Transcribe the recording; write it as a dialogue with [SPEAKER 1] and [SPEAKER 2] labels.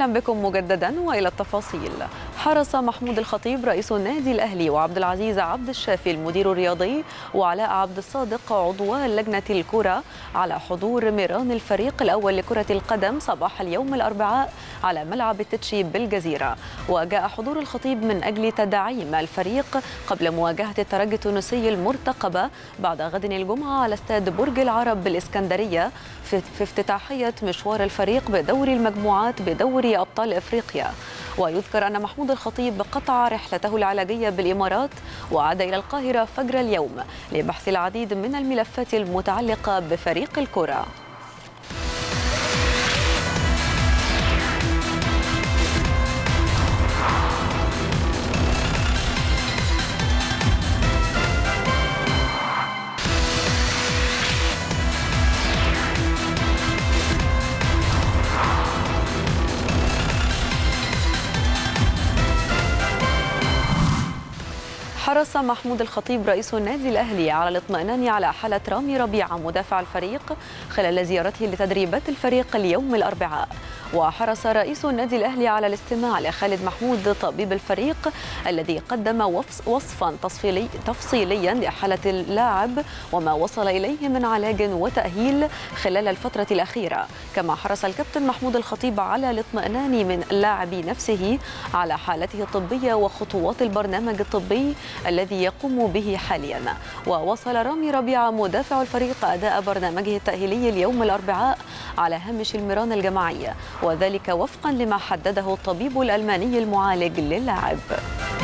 [SPEAKER 1] أهلا بكم مجددا وإلى التفاصيل. حرص محمود الخطيب رئيس النادي الأهلي وعبد العزيز عبد الشافي المدير الرياضي وعلاء عبد الصادق عضو لجنة الكرة على حضور ميران الفريق الأول لكرة القدم صباح اليوم الأربعاء على ملعب التتشي بالجزيرة. وجاء حضور الخطيب من أجل تدعيم الفريق قبل مواجهة الترجي التونسي المرتقبة بعد غد الجمعة على استاد برج العرب بالإسكندرية في افتتاحية مشوار الفريق بدوري المجموعات بدوري أبطال إفريقيا. ويذكر أن محمود الخطيب قطع رحلته العلاجية بالإمارات وعاد إلى القاهرة فجر اليوم لبحث العديد من الملفات المتعلقة بفريق الكرة. حرص محمود الخطيب رئيس النادي الأهلي على الاطمئنان على حالة رامي ربيعة مدافع الفريق خلال زيارته لتدريبات الفريق اليوم الأربعاء. وحرص رئيس النادي الأهلي على الاستماع لخالد محمود طبيب الفريق الذي قدم وصفا تفصيليا لحالة اللاعب وما وصل إليه من علاج وتأهيل خلال الفترة الأخيرة. كما حرص الكابتن محمود الخطيب على الاطمئنان من اللاعب نفسه على حالته الطبية وخطوات البرنامج الطبي الذي يقوم به حاليا. ووصل رامي ربيعة مدافع الفريق أداء برنامجه التأهيلي اليوم الأربعاء على هامش المران الجماعية، وذلك وفقا لما حدده الطبيب الألماني المعالج للاعب.